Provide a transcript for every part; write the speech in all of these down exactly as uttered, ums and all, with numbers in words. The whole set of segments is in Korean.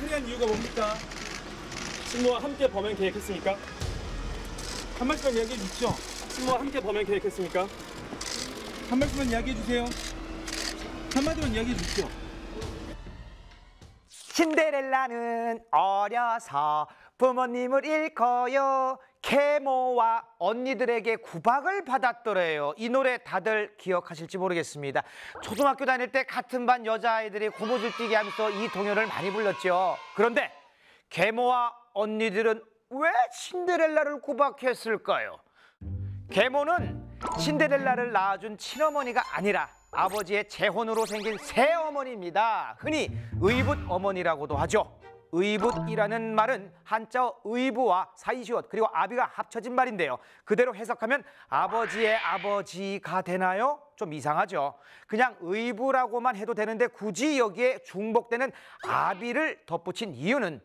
위한 이유가 뭡니까? 친모와 함께 범행 계획했습니까? 한 말씀만 이야기해 주시죠. 친모와 함께 범행 계획했습니까? 한 말씀만 이야기해 주세요. 한마디만 이야기해 주시죠. 신데렐라는 어려서 부모님을 잃고요. 계모와 언니들에게 구박을 받았더래요. 이 노래 다들 기억하실지 모르겠습니다. 초등학교 다닐 때 같은 반 여자아이들이 고무줄 뛰기 하면서 이 동요를 많이 불렀죠. 그런데 계모와 언니들은 왜 신데렐라를 구박했을까요? 계모는 신데렐라를 낳아준 친어머니가 아니라 아버지의 재혼으로 생긴 새어머니입니다. 흔히 의붓 어머니라고도 하죠. 의붓이라는 말은 한자어 의부와 사이시옷 그리고 아비가 합쳐진 말인데요. 그대로 해석하면 아버지의 아버지가 되나요? 좀 이상하죠. 그냥 의부라고만 해도 되는데 굳이 여기에 중복되는 아비를 덧붙인 이유는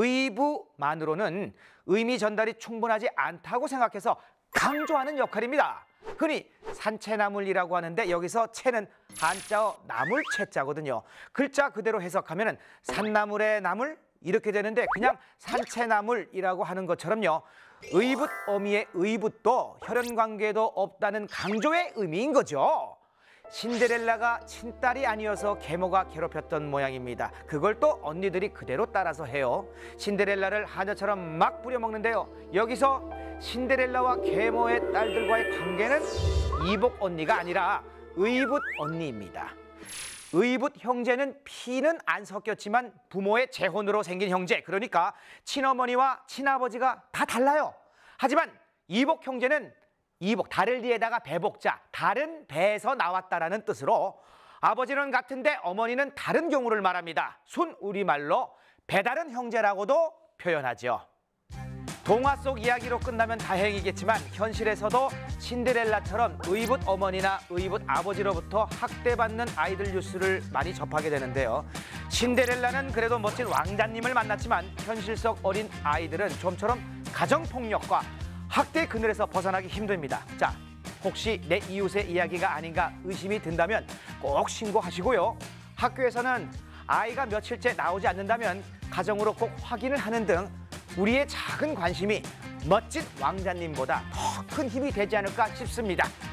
의부만으로는 의미 전달이 충분하지 않다고 생각해서 강조하는 역할입니다. 흔히 산채나물이라고 하는데 여기서 채는 한자어 나물채자거든요. 글자 그대로 해석하면 산나물의 나물 이렇게 되는데 그냥 산채나물이라고 하는 것처럼요. 의붓 어미의 의붓도 혈연관계도 없다는 강조의 의미인 거죠. 신데렐라가 친딸이 아니어서 계모가 괴롭혔던 모양입니다. 그걸 또 언니들이 그대로 따라서 해요. 신데렐라를 하녀처럼 막 부려먹는데요. 여기서 신데렐라와 계모의 딸들과의 관계는 이복 언니가 아니라 의붓 언니입니다. 의붓 형제는 피는 안 섞였지만 부모의 재혼으로 생긴 형제, 그러니까 친어머니와 친아버지가 다 달라요. 하지만 이복 형제는 이복, 달을 뒤에다가 배복자, 다른 배에서 나왔다라는 뜻으로 아버지는 같은데 어머니는 다른 경우를 말합니다. 순 우리말로 배다른 형제라고도 표현하죠. 동화 속 이야기로 끝나면 다행이겠지만 현실에서도 신데렐라처럼 의붓 어머니나 의붓 아버지로부터 학대받는 아이들 뉴스를 많이 접하게 되는데요. 신데렐라는 그래도 멋진 왕자님을 만났지만 현실 속 어린 아이들은 좀처럼 가정폭력과 학대 그늘에서 벗어나기 힘듭니다. 자, 혹시 내 이웃의 이야기가 아닌가 의심이 든다면 꼭 신고하시고요. 학교에서는 아이가 며칠째 나오지 않는다면 가정으로 꼭 확인을 하는 등 우리의 작은 관심이 멋진 왕자님보다 더 큰 힘이 되지 않을까 싶습니다.